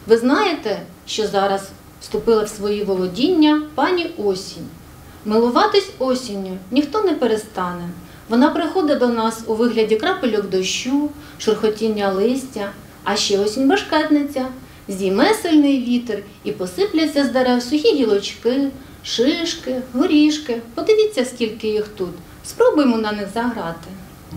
Ви знаєте, що зараз вступила в свої володіння пані осінь. Милуватись осінню ніхто не перестане. Вона приходить до нас у вигляді крапельок дощу, шурхотіння листя, а ще осінь-башкетниця. Зійме сильний вітер і посипляться з дерев сухі гілочки, шишки, горішки. Подивіться, скільки їх тут. Спробуймо на них заграти.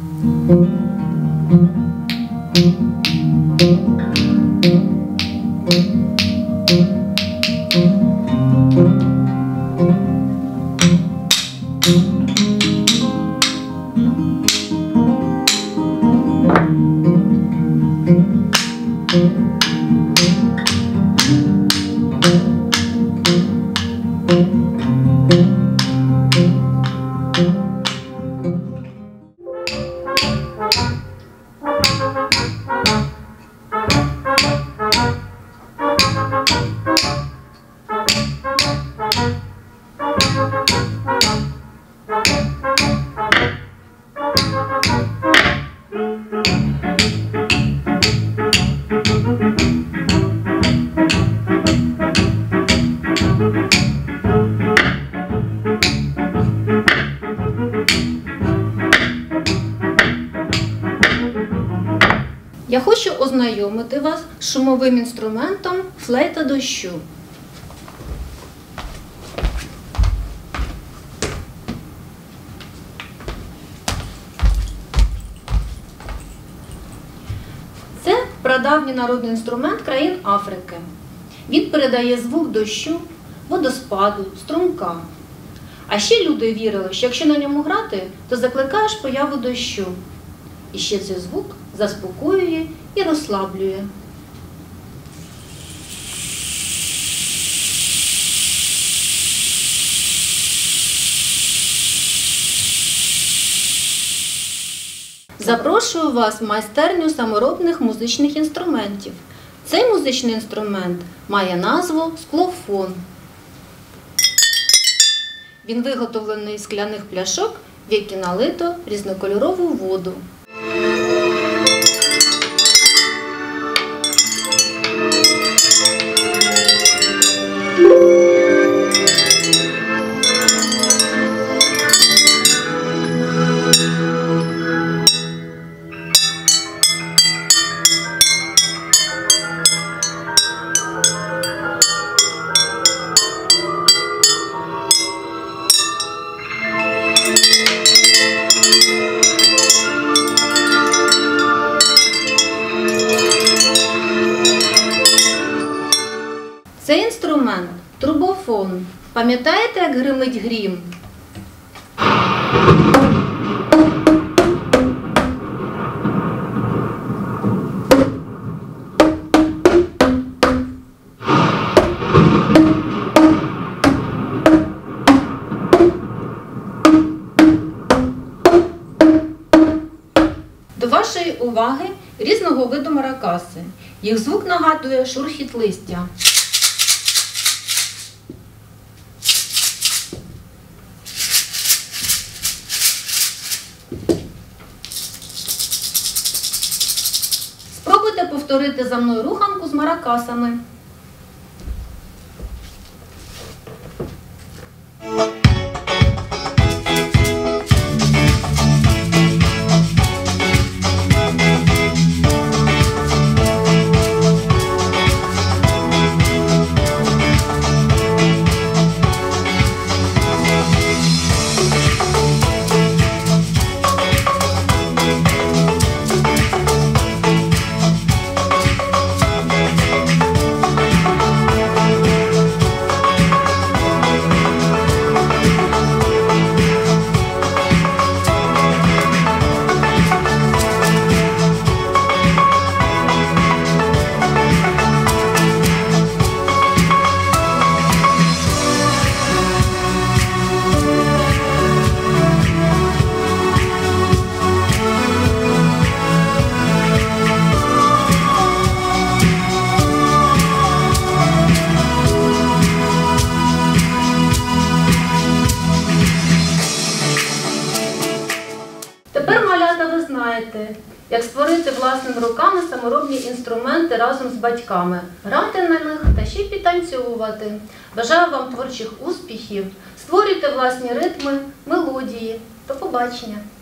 Я хочу ознайомити вас з шумовим інструментом флейта дощу. Це прадавній народний інструмент країн Африки. Він передає звук дощу, водоспаду, струмка. А ще люди вірили, що якщо на ньому грати, то закликаєш появу дощу. І ще цей звук заспокоює і розслаблює. Запрошую вас в майстерню саморобних музичних інструментів. Цей музичний інструмент має назву склофон. Він виготовлений з скляних пляшок, в які налито різнокольорову воду. Цей інструмент – трубофон. Пам'ятаєте, як гримить грім? До вашої уваги різного виду маракаси. Їх звук нагадує шурхіт листя. Спробуйте повторити за мною руханку з маракасами. Тепер, малята, ви знаєте, як створити власними руками саморобні інструменти разом з батьками, грати на них та ще й підтанцьовувати. Бажаю вам творчих успіхів, створюйте власні ритми, мелодії. До побачення!